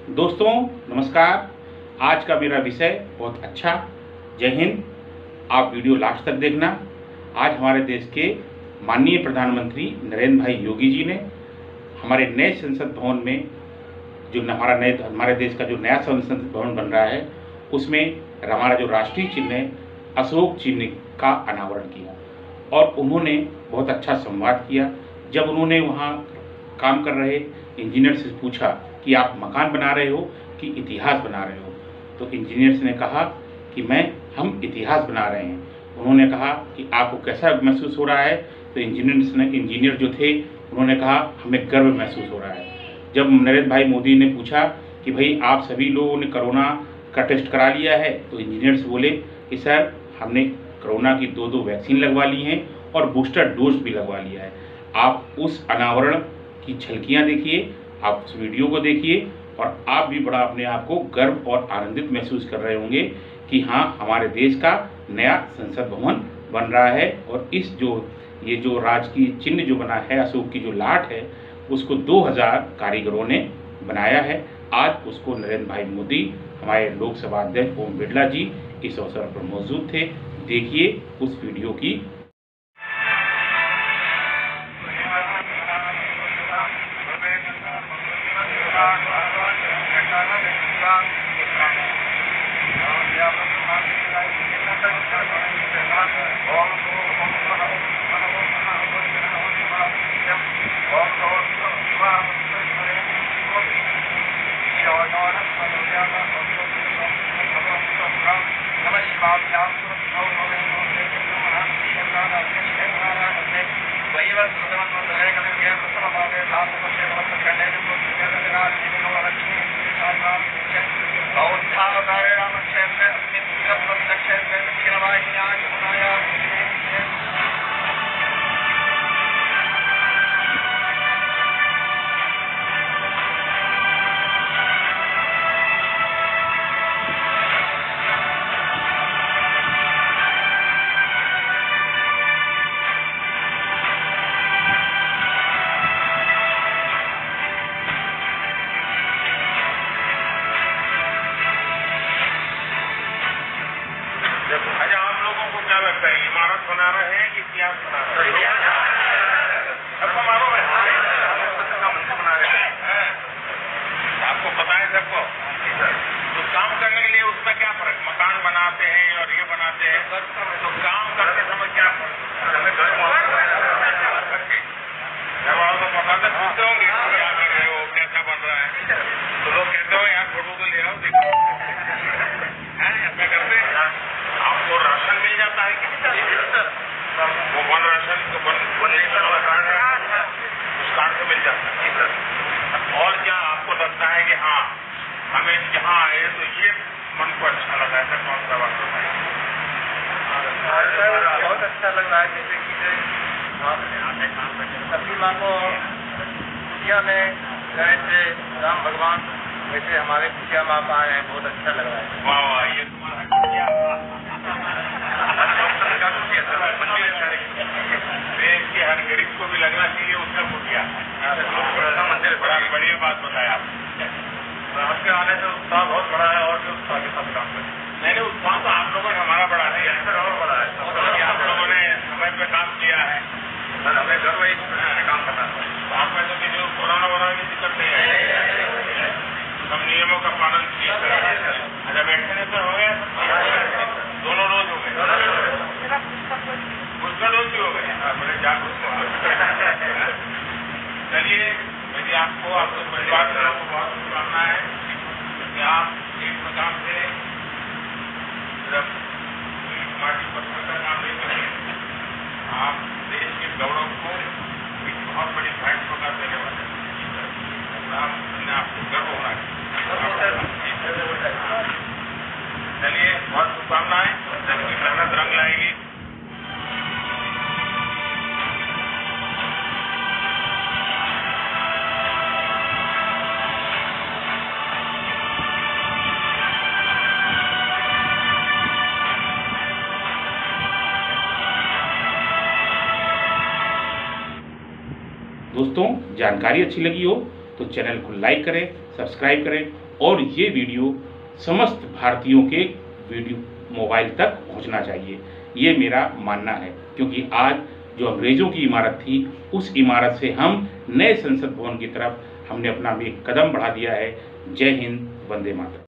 दोस्तों नमस्कार। आज का मेरा विषय बहुत अच्छा। जय हिंद। आप वीडियो लास्ट तक देखना। आज हमारे देश के माननीय प्रधानमंत्री नरेंद्र भाई योगी जी ने हमारे नए संसद भवन में जो हमारे देश का जो नया संसद भवन बन रहा है उसमें हमारा जो राष्ट्रीय चिन्ह है अशोक चिन्ह का अनावरण किया और उन्होंने बहुत अच्छा संवाद किया। जब उन्होंने वहाँ काम कर रहे इंजीनियर से पूछा कि आप मकान बना रहे हो कि इतिहास बना रहे हो, तो इंजीनियर्स ने कहा कि हम इतिहास बना रहे हैं। उन्होंने कहा कि आपको कैसा महसूस हो रहा है, तो इंजीनियर जो थे उन्होंने कहा हमें गर्व महसूस हो रहा है। जब नरेंद्र भाई मोदी ने पूछा कि भाई आप सभी लोगों ने कोरोना का टेस्ट करा लिया है, तो इंजीनियर्स बोले कि सर हमने कोरोना की 2 वैक्सीन लगवा ली हैं और बूस्टर डोज भी लगवा लिया है। आप उस अनावरण की झलकियाँ देखिए, आप उस वीडियो को देखिए और आप भी बड़ा अपने आप को गर्व और आनंदित महसूस कर रहे होंगे कि हाँ हमारे देश का नया संसद भवन बन रहा है। और ये जो राजकीय चिन्ह जो बना है अशोक की जो लाट है उसको 2000 कारीगरों ने बनाया है। आज उसको नरेंद्र भाई मोदी, हमारे लोकसभा अध्यक्ष ओम बिरला जी इस अवसर पर मौजूद थे। देखिए उस वीडियो की। इमारत बना रहे हैं कि इतिहास बना रहे हैं? सबको मालूम है बना रहे हैं। आपको पता है सबको। तो काम करने के लिए उसमें क्या फर्क, मकान बनाते हैं और ये बनाते हैं, तो काम करते समय क्या फर्क? जब आप लोग पता पूछते होंगे क्या कर रहे हो, कैसा बन रहा है, तो लोग कहते हो यार फोटो तो ले आओ देखो ऐसा करते हैं। आपको राशन मिल जाता है कि वो वन राशन उस कार्ड से मिल जाता है। और क्या आपको लगता है कि हाँ हमें यहाँ आए तो ये मन को अच्छा लगा, ऐसा कौन सा बात बताइए? बहुत अच्छा लग रहा है। जैसे कि सभी माँ को पूजा में गए थे राम भगवान, वैसे हमारे पूजा माँ आए हैं, बहुत अच्छा लग रहा है। वाह वाह, ये तुम्हारा देश के हर गरीब को भी लगना चाहिए उसका कुटिया मंदिर। बड़ा बढ़िया बात बताया आप। आपके आने से उत्साह बहुत बड़ा है और भी उत्साह के साथ काम करें। नहीं उत्साह तो आप लोगों ने हमारा बड़ा है, और बड़ा है। आप लोगों ने समय पे काम किया है, हमें गर्व है इसमें काम करना है। तो आप में तो किसी कोरोना वोरोना की दिक्कत नहीं है, सब नियमों का पालन किया। अच्छा वैक्सीनेशन हो गया? दोनों डोज हो गए? उसका डोज भी हो गए? बड़े जागरूक। चलिए यदि आपको आपके परिवार से आपको बहुत शुभकामना है कि आप एक प्रकार से सिर्फ माटी पत्थर का काम नहीं करें, आप देश के गौरव को एक बहुत बड़ी भेंट प्रकार देने वाले हैं। आपको गर्व हो रहा है। चलिए बहुत शुभकामनाएं, आपकी मेहनत रंग लाएगी। दोस्तों जानकारी अच्छी लगी हो तो चैनल को लाइक करें, सब्सक्राइब करें और ये वीडियो समस्त भारतीयों के वीडियो मोबाइल तक पहुंचना चाहिए, ये मेरा मानना है। क्योंकि आज जो अंग्रेजों की इमारत थी, उस इमारत से हम नए संसद भवन की तरफ हमने अपना भी एक कदम बढ़ा दिया है। जय हिंद, वंदे मातरम।